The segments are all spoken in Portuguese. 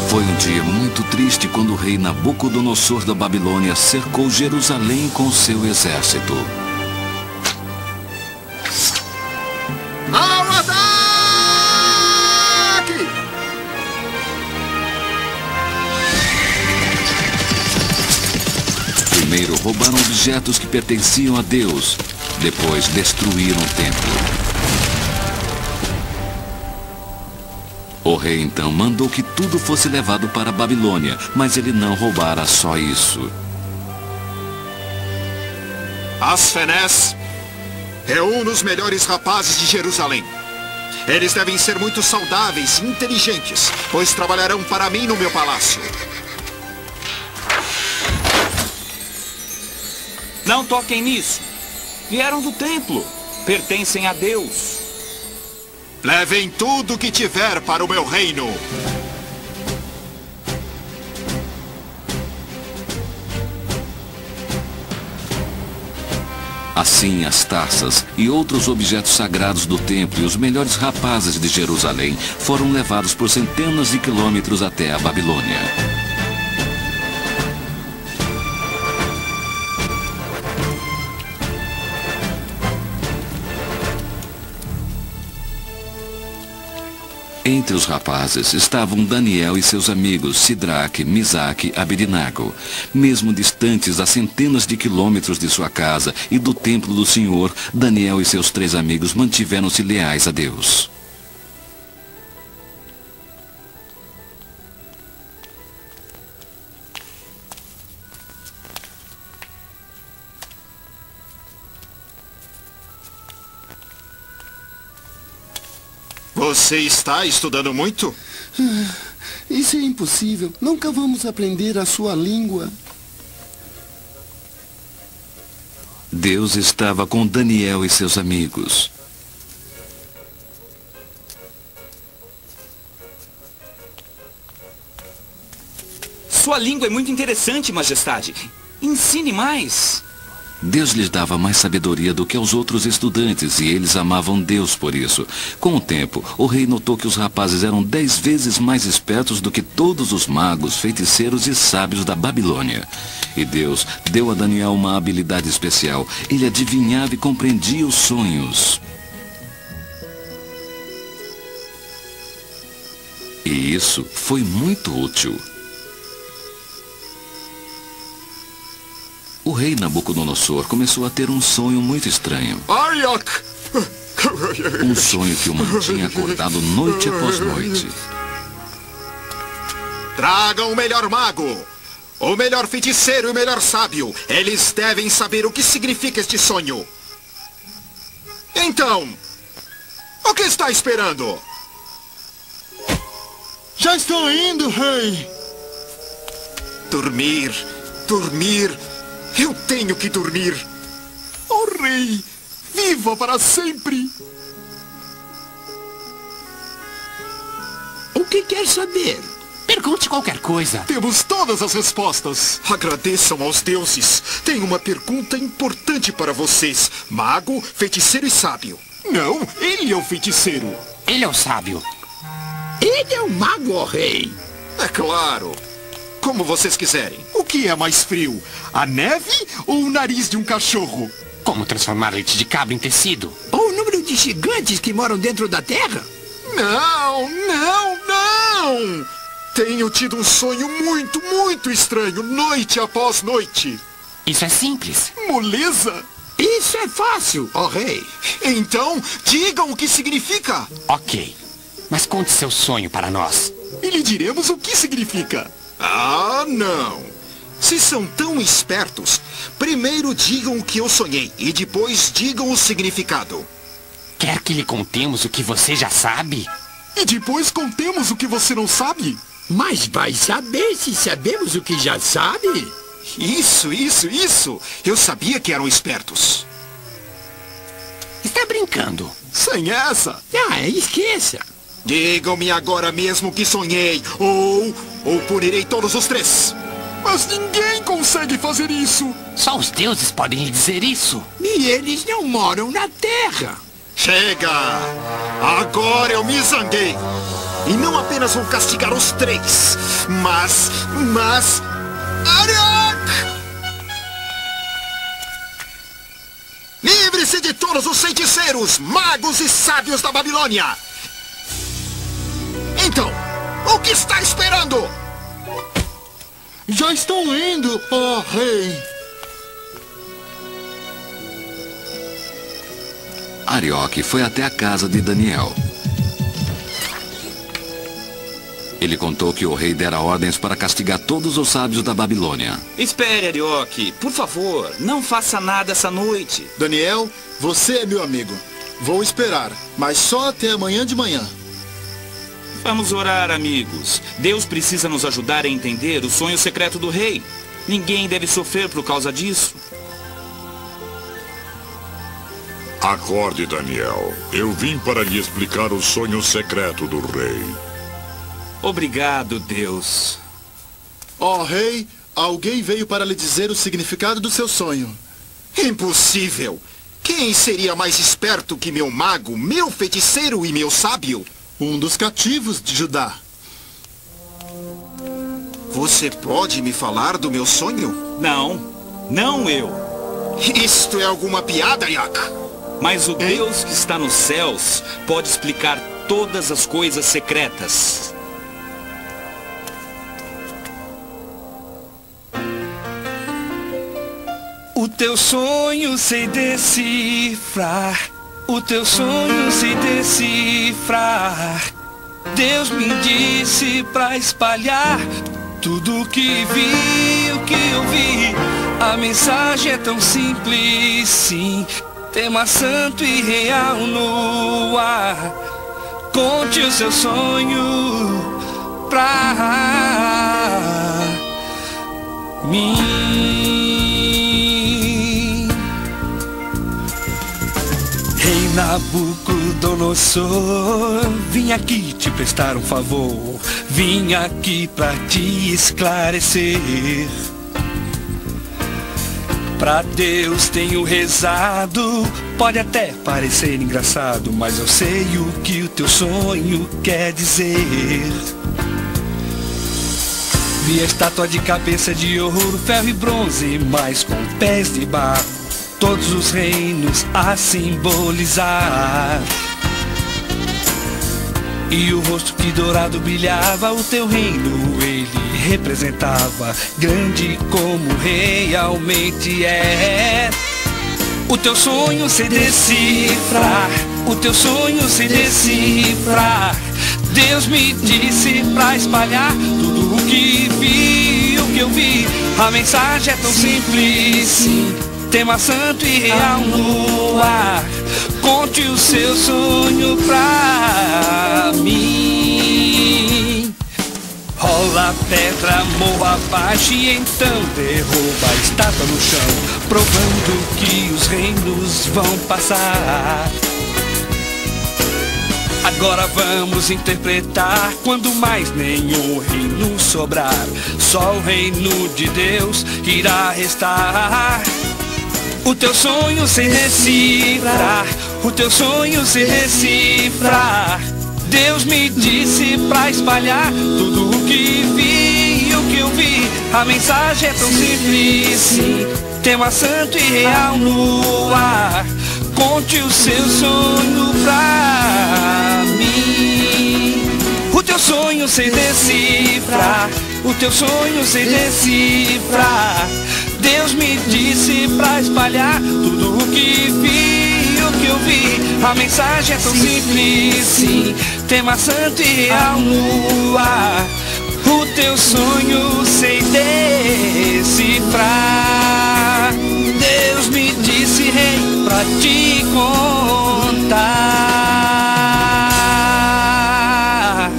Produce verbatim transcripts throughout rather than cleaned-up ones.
Foi um dia muito triste quando o rei Nabucodonosor da Babilônia cercou Jerusalém com seu exército. Ao ataque! Primeiro roubaram objetos que pertenciam a Deus. Depois destruíram o templo. O rei então mandou que tudo fosse levado para a Babilônia, mas ele não roubara só isso. Asfenés, reúna os melhores rapazes de Jerusalém. Eles devem ser muito saudáveis e inteligentes, pois trabalharão para mim no meu palácio. Não toquem nisso. Vieram do templo. Pertencem a Deus. Levem tudo que tiver para o meu reino. Assim, as taças e outros objetos sagrados do templo e os melhores rapazes de Jerusalém foram levados por centenas de quilômetros até a Babilônia. Entre os rapazes estavam Daniel e seus amigos Sidraque, Misaque e Abednego. Mesmo distantes a centenas de quilômetros de sua casa e do templo do Senhor, Daniel e seus três amigos mantiveram-se leais a Deus. Você está estudando muito? Ah, isso é impossível. Nunca vamos aprender a sua língua. Deus estava com Daniel e seus amigos. Sua língua é muito interessante, majestade. Ensine mais. Deus lhes dava mais sabedoria do que aos outros estudantes, e eles amavam Deus por isso. Com o tempo, o rei notou que os rapazes eram dez vezes mais espertos do que todos os magos, feiticeiros e sábios da Babilônia. E Deus deu a Daniel uma habilidade especial. Ele adivinhava e compreendia os sonhos. E isso foi muito útil. O rei Nabucodonosor começou a ter um sonho muito estranho. Um sonho que o mantinha acordado noite após noite. Tragam o melhor mago, o melhor feiticeiro e o melhor sábio. Eles devem saber o que significa este sonho. Então, o que está esperando? Já estou indo, rei. Dormir, dormir... Eu tenho que dormir. Oh, rei, viva para sempre. O que quer saber? Pergunte qualquer coisa. Temos todas as respostas. Agradeçam aos deuses. Tenho uma pergunta importante para vocês. Mago, feiticeiro e sábio. Não, ele é o feiticeiro. Ele é o sábio. Ele é o mago, ó rei. É claro. Como vocês quiserem. O que é mais frio? A neve ou o nariz de um cachorro? Como transformar leite de cabra em tecido? Ou o número de gigantes que moram dentro da terra? Não, não, não! Tenho tido um sonho muito, muito estranho, noite após noite. Isso é simples. Moleza? Isso é fácil, ó rei. Então, digam o que significa. Ok, mas conte seu sonho para nós. E lhe diremos o que significa. Ah, não. Se são tão espertos, primeiro digam o que eu sonhei e depois digam o significado. Quer que lhe contemos o que você já sabe? E depois contemos o que você não sabe? Mas vai saber se sabemos o que já sabe? Isso, isso, isso. Eu sabia que eram espertos. Está brincando. Sem essa. Ah, esqueça. Digam-me agora mesmo que sonhei, ou, ou punirei todos os três. Mas ninguém consegue fazer isso. Só os deuses podem lhe dizer isso. E eles não moram na terra. Chega! Agora eu me zanguei. E não apenas vou castigar os três, mas... mas... Ariok! Livre-se de todos os feiticeiros, magos e sábios da Babilônia! Então, o que está esperando? Já estão indo, ó rei. Arioque foi até a casa de Daniel. Ele contou que o rei dera ordens para castigar todos os sábios da Babilônia. Espere, Arioque. Por favor, não faça nada essa noite. Daniel, você é meu amigo. Vou esperar, mas só até amanhã de manhã. Vamos orar, amigos. Deus precisa nos ajudar a entender o sonho secreto do rei. Ninguém deve sofrer por causa disso. Acorde, Daniel. Eu vim para lhe explicar o sonho secreto do rei. Obrigado, Deus. Ó rei, alguém veio para lhe dizer o significado do seu sonho. Impossível! Quem seria mais esperto que meu mago, meu feiticeiro e meu sábio? Um dos cativos de Judá. Você pode me falar do meu sonho? Não, não eu. Isto é alguma piada, Yak? Mas o Deus que está nos céus pode explicar todas as coisas secretas. O teu sonho sei decifrar, o teu sonho sei decifrar. Deus me disse pra espalhar tudo o que vi, o que eu vi. A mensagem é tão simples, sim. Tema santo e real no ar. Conte o seu sonho pra mim. Rei Nabucodonosor, vim aqui te prestar um favor. Vim aqui pra te esclarecer. Pra Deus tenho rezado. Pode até parecer engraçado, mas eu sei o que o teu sonho quer dizer. Vi a estátua de cabeça de ouro, ferro e bronze, mas com pés de barro, todos os reinos a simbolizar. E o rosto que dourado brilhava, o teu reino ele representava, grande como realmente é. O teu sonho sei decifrar, o teu sonho sei decifrar. Deus me disse pra espalhar tudo o que vi, o que eu vi. A mensagem é tão simples, sim. Tema santo e real no ar. Conte o seu sonho pra mim. Rola a pedra, morra abaixo e então derruba a estátua no chão, provando que os reinos vão passar. Agora vamos interpretar. Quando mais nenhum reino sobrar, só o reino de Deus irá restar. O teu sonho se decifrar, o teu sonho se decifrar. Deus me disse pra espalhar tudo o que vi e o que eu vi. A mensagem é tão simples, sim. Tema santo e real no ar. Conte o seu sonho pra mim. O teu sonho sei decifrar, o teu sonho sei decifrar. Deus me disse pra espalhar tudo o que vi e o que eu vi. A mensagem é tão simples, sim. Tema santo e real no ar. O teu sonho sei decifrar. Deus me disse, rei, pra te contar.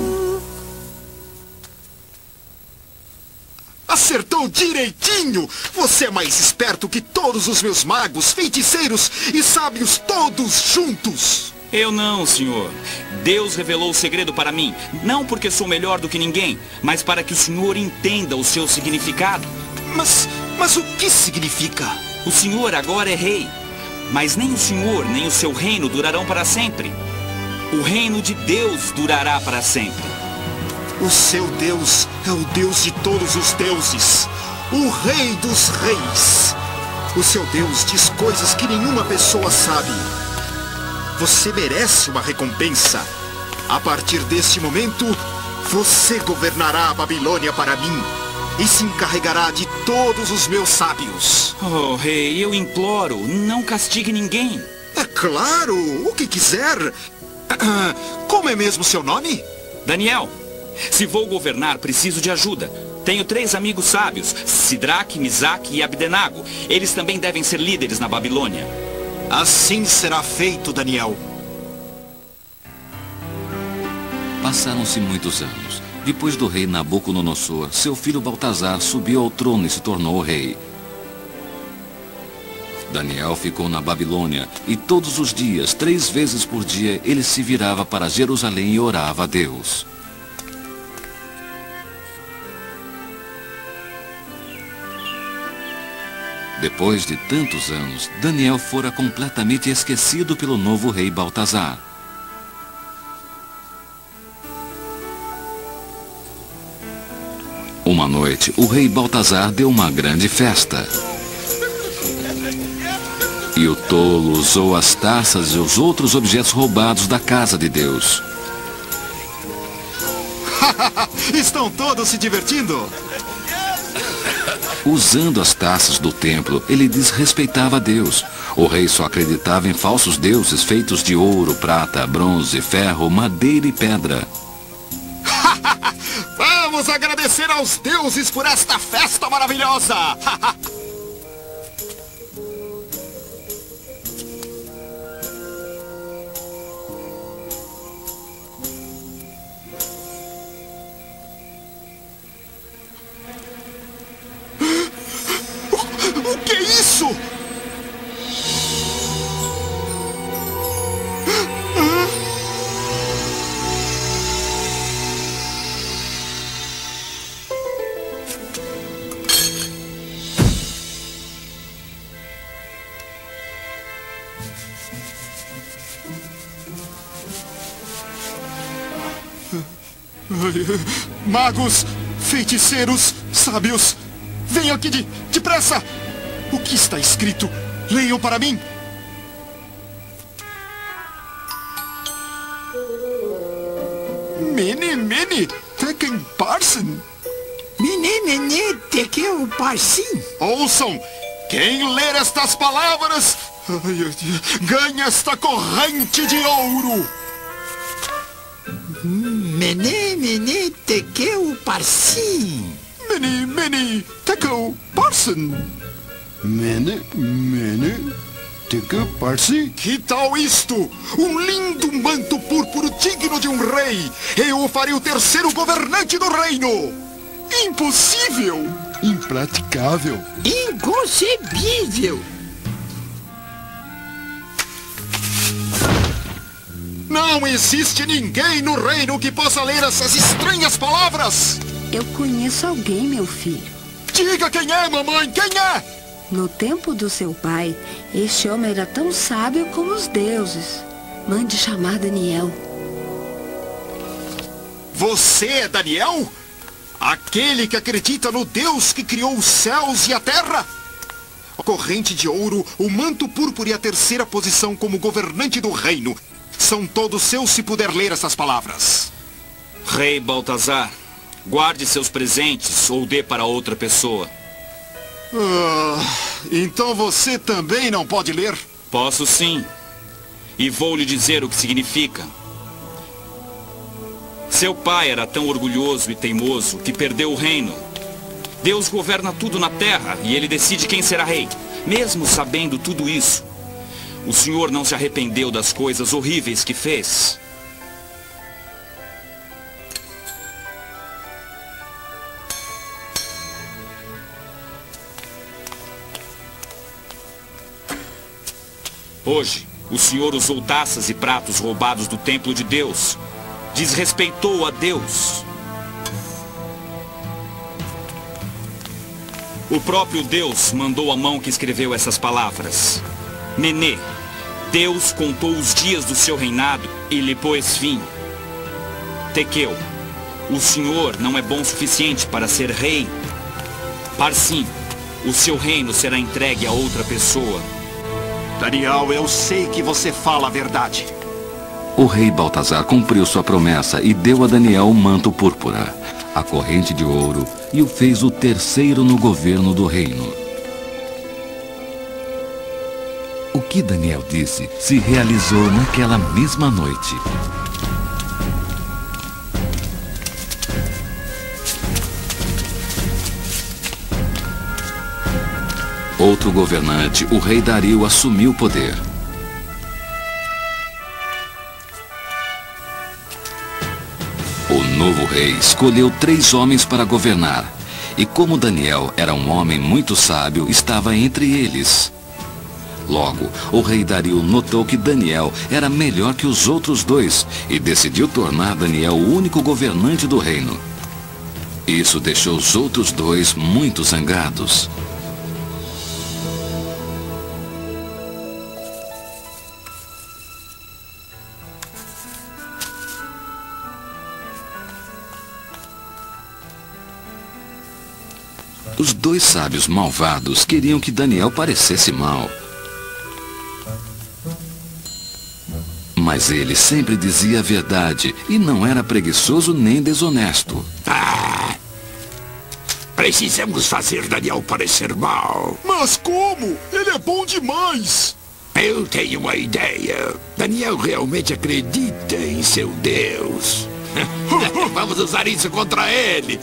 Acertou direitinho! Você é mais esperto que todos os meus magos, feiticeiros e sábios todos juntos! Eu não, senhor. Deus revelou o segredo para mim, não porque sou melhor do que ninguém, mas para que o senhor entenda o seu significado. Mas, mas o que significa? O senhor agora é rei, mas nem o senhor nem o seu reino durarão para sempre. O reino de Deus durará para sempre. O seu Deus é o Deus de todos os deuses, o Rei dos Reis. O seu Deus diz coisas que nenhuma pessoa sabe. Você merece uma recompensa. A partir deste momento, você governará a Babilônia para mim e se encarregará de todos os meus sábios. Oh, rei, eu imploro, não castigue ninguém. É claro, o que quiser. Como é mesmo seu nome? Daniel, se vou governar, preciso de ajuda. Tenho três amigos sábios, Sidraque, Misaque e Abdenago. Eles também devem ser líderes na Babilônia. Assim será feito, Daniel. Passaram-se muitos anos. Depois do rei Nabucodonosor, seu filho Baltazar subiu ao trono e se tornou rei. Daniel ficou na Babilônia e todos os dias, três vezes por dia, ele se virava para Jerusalém e orava a Deus. Depois de tantos anos, Daniel fora completamente esquecido pelo novo rei Baltazar. Uma noite, o rei Baltazar deu uma grande festa. E o tolo usou as taças e os outros objetos roubados da casa de Deus. Estão todos se divertindo? Usando as taças do templo, ele desrespeitava a Deus. O rei só acreditava em falsos deuses feitos de ouro, prata, bronze, ferro, madeira e pedra. Vamos agradecer aos deuses por esta festa maravilhosa! O que é isso? Magos, feiticeiros, sábios, venham aqui de, depressa! O que está escrito? Leiam para mim! Mene, mene, tekel parsin. Mene, mene, tekel parsin. Ouçam! Quem ler estas palavras ganha esta corrente de ouro! Mene, mene, tekel parsin. Mene, mene, tekel parsin. Mene, mene, tekel parsin. Que tal isto? Um lindo manto púrpuro digno de um rei! Eu o farei o terceiro governante do reino! Impossível! Impraticável. Inconcebível. Não existe ninguém no reino que possa ler essas estranhas palavras! Eu conheço alguém, meu filho. Diga quem é, mamãe! Quem é? No tempo do seu pai, este homem era tão sábio como os deuses. Mande chamar Daniel. Você é Daniel? Aquele que acredita no Deus que criou os céus e a terra? A corrente de ouro, o manto púrpura e a terceira posição como governante do reino são todos seus se puder ler essas palavras. Rei Baltazar, guarde seus presentes ou dê para outra pessoa. Ah, então você também não pode ler? Posso sim. E vou lhe dizer o que significa. Seu pai era tão orgulhoso e teimoso que perdeu o reino. Deus governa tudo na terra e ele decide quem será rei. Mesmo sabendo tudo isso, o senhor não se arrependeu das coisas horríveis que fez. Hoje, o senhor usou taças e pratos roubados do templo de Deus. Desrespeitou a Deus. O próprio Deus mandou a mão que escreveu essas palavras. Mene, Deus contou os dias do seu reinado e lhe pôs fim. Tequeu, o senhor não é bom o suficiente para ser rei. Parsim, o seu reino será entregue a outra pessoa. Daniel, eu sei que você fala a verdade. O rei Baltazar cumpriu sua promessa e deu a Daniel o manto púrpura, a corrente de ouro, e o fez o terceiro no governo do reino. O que Daniel disse se realizou naquela mesma noite. Outro governante, o rei Dario, assumiu o poder. O novo rei escolheu três homens para governar. E como Daniel era um homem muito sábio, estava entre eles. Logo, o rei Dario notou que Daniel era melhor que os outros dois e decidiu tornar Daniel o único governante do reino. Isso deixou os outros dois muito zangados. Os dois sábios malvados queriam que Daniel parecesse mal. Mas ele sempre dizia a verdade e não era preguiçoso nem desonesto. Ah, precisamos fazer Daniel parecer mal. Mas como? Ele é bom demais. Eu tenho uma ideia. Daniel realmente acredita em seu Deus. Vamos usar isso contra ele.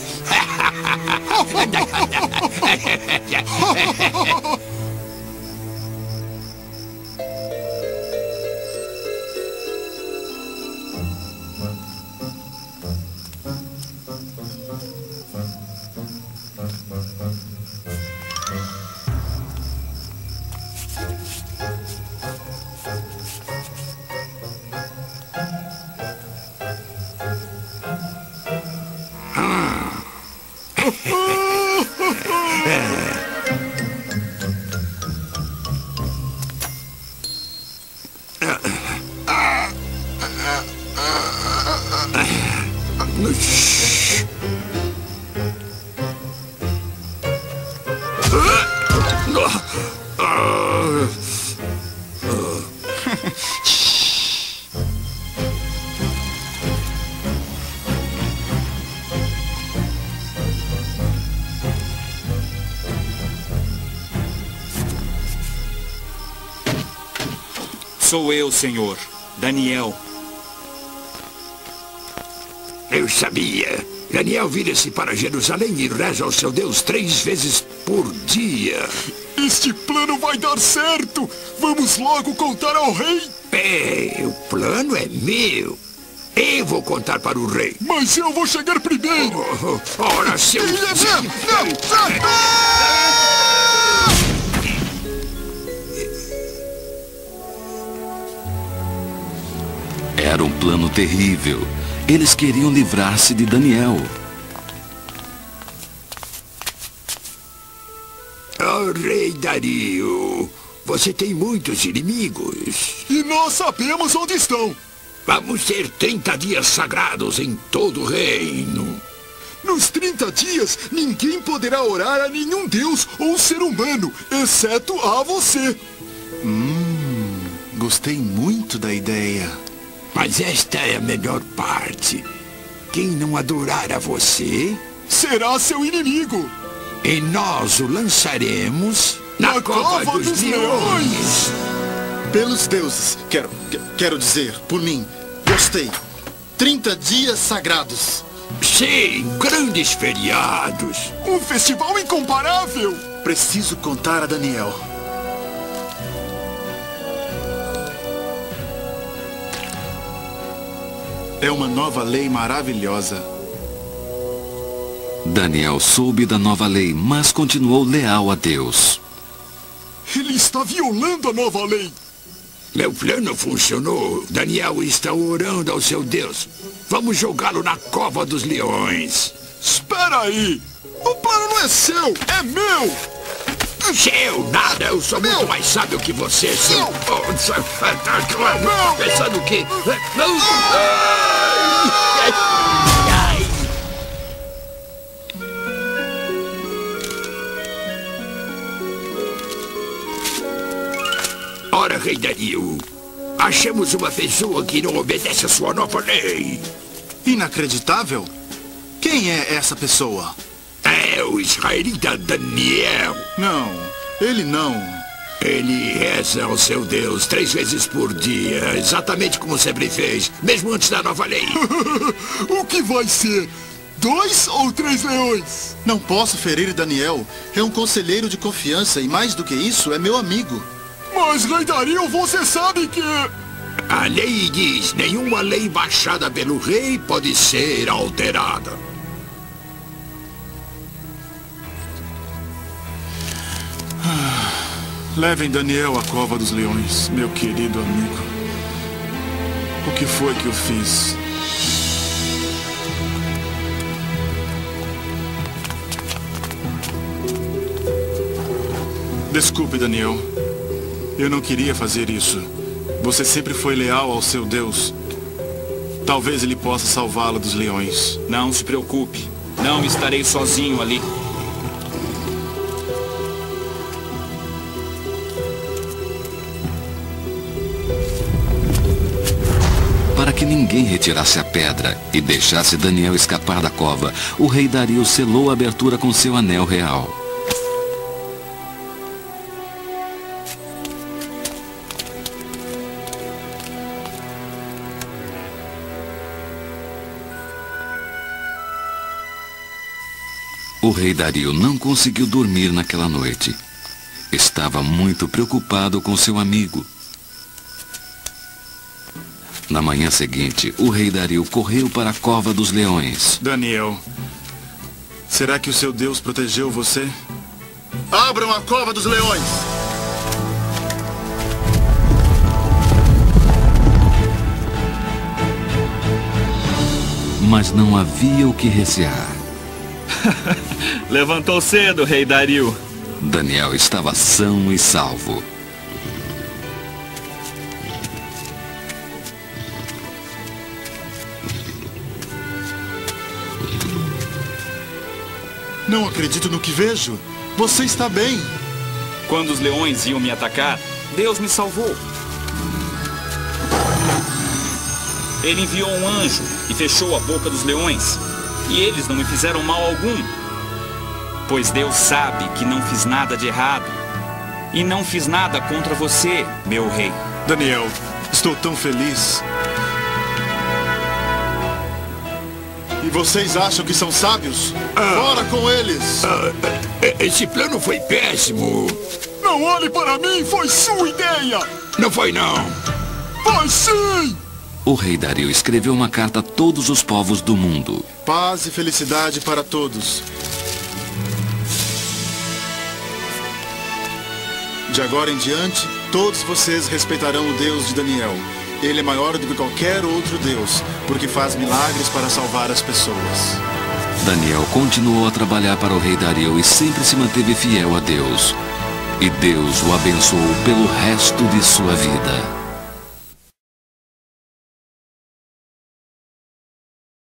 Sou eu, senhor, Daniel. Eu sabia. Daniel vira-se para Jerusalém e reza ao seu Deus três vezes por dia. Este plano vai dar certo. Vamos logo contar ao rei. É, o plano é meu. Eu vou contar para o rei. Mas eu vou chegar primeiro. Oh, oh, ora, seu... Ele é meu! Não! Era um plano terrível. Eles queriam livrar-se de Daniel. Oh, rei Dario, você tem muitos inimigos. E nós sabemos onde estão. Vamos ter trinta dias sagrados em todo o reino. Nos trinta dias, ninguém poderá orar a nenhum deus ou ser humano, exceto a você. Hum, gostei muito da ideia. Mas esta é a melhor parte. Quem não adorar a você... será seu inimigo. E nós o lançaremos na, na cova, cova dos, dos leões. leões. Pelos deuses, quero, quero dizer, por mim, gostei. trinta dias sagrados. Sim, grandes feriados. Um festival incomparável. Preciso contar a Daniel. É uma nova lei maravilhosa. Daniel soube da nova lei, mas continuou leal a Deus. Ele está violando a nova lei. Meu plano funcionou. Daniel está orando ao seu Deus. Vamos jogá-lo na cova dos leões. Espera aí. O plano não é seu, é meu. Eu nada, eu sou muito mais sábio que você, seu... Oh, pensando que... Não! Ai, ai. Ora, rei Dario, achamos uma pessoa que não obedece a sua nova lei. Inacreditável? Quem é essa pessoa? É o israelita Daniel. Não, ele não. Ele reza ao seu Deus três vezes por dia, exatamente como sempre fez, mesmo antes da nova lei. O que vai ser? Dois ou três leões? Não posso ferir Daniel. É um conselheiro de confiança e, mais do que isso, é meu amigo. Mas, Rei Dario, você sabe que... A lei diz, nenhuma lei baixada pelo rei pode ser alterada. Levem Daniel à cova dos leões, meu querido amigo. O que foi que eu fiz? Desculpe, Daniel. Eu não queria fazer isso. Você sempre foi leal ao seu Deus. Talvez ele possa salvá-lo dos leões. Não se preocupe. Não estarei sozinho ali. Para que ninguém retirasse a pedra e deixasse Daniel escapar da cova, o rei Dario selou a abertura com seu anel real. O rei Dario não conseguiu dormir naquela noite. Estava muito preocupado com seu amigo. Na manhã seguinte, o rei Dario correu para a cova dos leões. Daniel, será que o seu Deus protegeu você? Abram a cova dos leões! Mas não havia o que recear. Levantou cedo, rei Dario. Daniel estava são e salvo. Não acredito no que vejo. Você está bem. Quando os leões iam me atacar, Deus me salvou. Ele enviou um anjo e fechou a boca dos leões. E eles não me fizeram mal algum. Pois Deus sabe que não fiz nada de errado. E não fiz nada contra você, meu rei. Daniel, estou tão feliz. E vocês acham que são sábios? Ah, Fora com eles! Ah, esse plano foi péssimo. Não olhe para mim, foi sua ideia! Não foi não. Foi sim! O rei Dario escreveu uma carta a todos os povos do mundo. Paz e felicidade para todos. De agora em diante, todos vocês respeitarão o Deus de Daniel. Ele é maior do que qualquer outro Deus, porque faz milagres para salvar as pessoas. Daniel continuou a trabalhar para o rei Dario e sempre se manteve fiel a Deus. E Deus o abençoou pelo resto de sua vida.